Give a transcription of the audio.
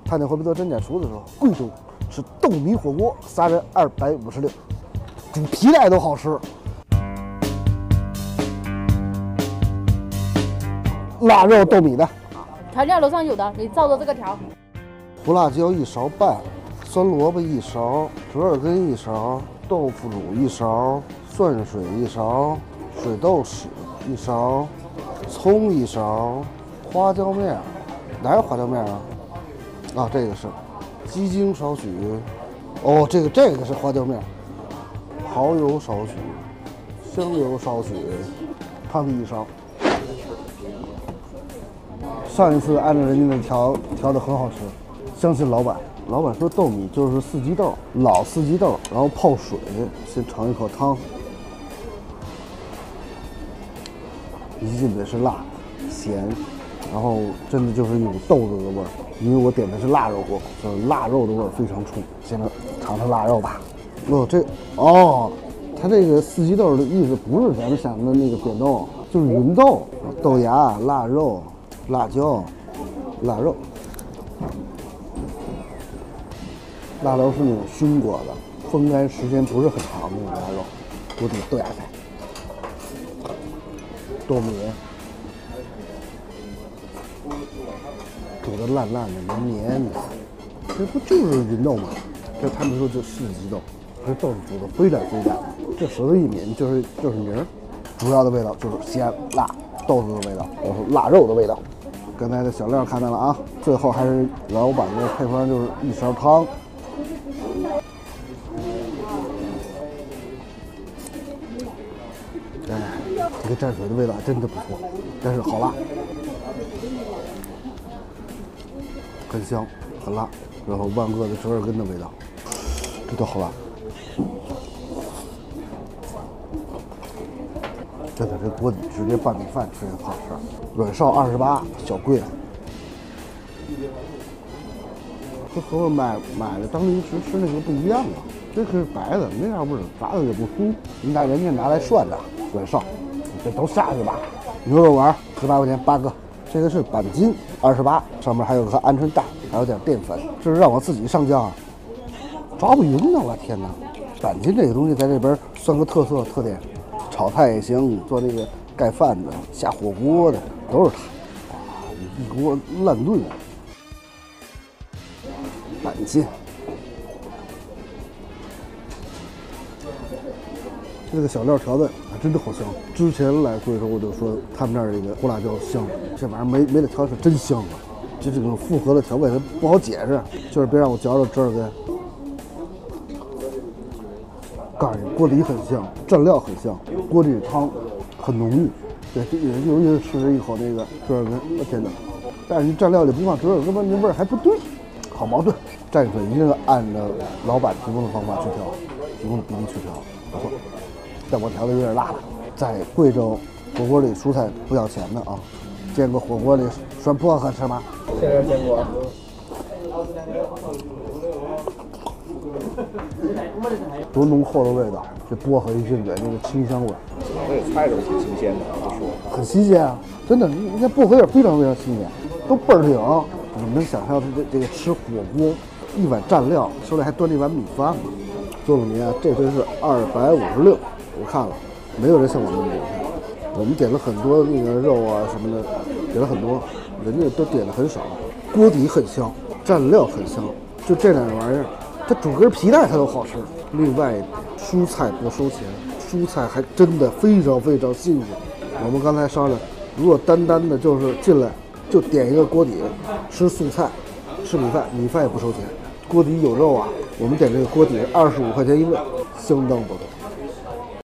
探店回不得真假厨的时候，贵州吃豆米火锅，3人256，煮皮带都好吃。腊肉豆米的， 调料楼上有的，你照着这个调。 胡辣椒1勺半，酸萝卜1勺，折耳根1勺，豆腐乳1勺，蒜水1勺，水豆豉1勺，葱1勺，花椒面，哪有花椒面啊？啊，这个是鸡精少许。哦，这个是花椒面，蚝油少许，香油少许，汤底1勺。上一次按照人家的调的很好吃，相信老板。老板说豆米就是四季豆，老四季豆，然后泡水，先尝一口汤，一进嘴是辣、咸，然后真的就是一股豆子的味儿。因为我点的是腊肉锅，所以腊肉的味儿非常冲。先尝尝腊肉吧。它这个四季豆的意思不是咱们想的那个扁豆，就是芸豆、豆芽、腊肉、辣椒、腊肉。腊肉是那种熏过的，风干时间不是很长的那种腊肉。锅底豆芽菜、豆米煮的烂烂的、黏的，这不就是芸豆吗？这他们说这四季豆，这豆子煮的非常非常，这舌头一抿就是泥儿。主要的味道就是鲜辣豆子的味道，我说腊肉的味道。刚才的小料看到了啊，最后还是老板的配方，就是1勺汤。哎，这个蘸水的味道真的不错，但是好辣，很香，很辣，然后万恶的折耳根的味道，这都好辣。真的，这锅底直接拌米饭吃也好吃。软哨28，小贵。这和我买的当零食吃那个不一样啊，这可是白的，没啥味儿，炸的也不酥。人家拿来涮的软哨，这都下去吧。牛肉丸18块钱8个，这个是板筋28，上面还有个鹌鹑蛋，还有点淀粉。这是让我自己上酱啊，抓不匀呢！我天哪，板筋这个东西在这边算个特点，炒菜也行，做这个盖饭的、下火锅的都是它。哇，一锅烂炖。板筋，这个小料调的还真的好香。之前来贵州我就说他们那儿这个胡辣椒香，这玩意儿没得调是真香啊！这种复合的调味它不好解释，就是别让我嚼着折耳根。告诉你，锅底很香，蘸料很香，锅底汤很浓郁。对，尤其是吃一口那个折耳根，我天哪！但是你蘸料里不放折耳根，那味儿还不对。好矛盾，蘸水一定要按照老板提供的方法去调，提供的比例去调，不错。但我调的有点辣了。在贵州火锅里蔬菜不要钱的啊，见过火锅里涮薄荷吃吗？ 现在见过。 多浓厚的味道，这薄荷一进嘴，那个清香味。 这个菜都挺新鲜的，不说。 很新鲜啊，真的，人家薄荷叶非常新鲜，都倍儿灵。你能想象这个吃火锅，一碗蘸料，手里还端着一碗米饭吗？做了米啊，这回是256，我看了，没有人像我们点菜，我们点了很多那个肉啊什么的，点了很多，人家都点的很少。锅底很香，蘸料很香，就这两玩意儿，它煮根皮带它都好吃。另外，蔬菜不收钱，蔬菜还真的非常非常新鲜。我们刚才商量，如果单单的就是进来。就点一个锅底，吃素菜，吃米饭，米饭也不收钱。锅底有肉啊，我们点这个锅底25块钱一位，相当不错。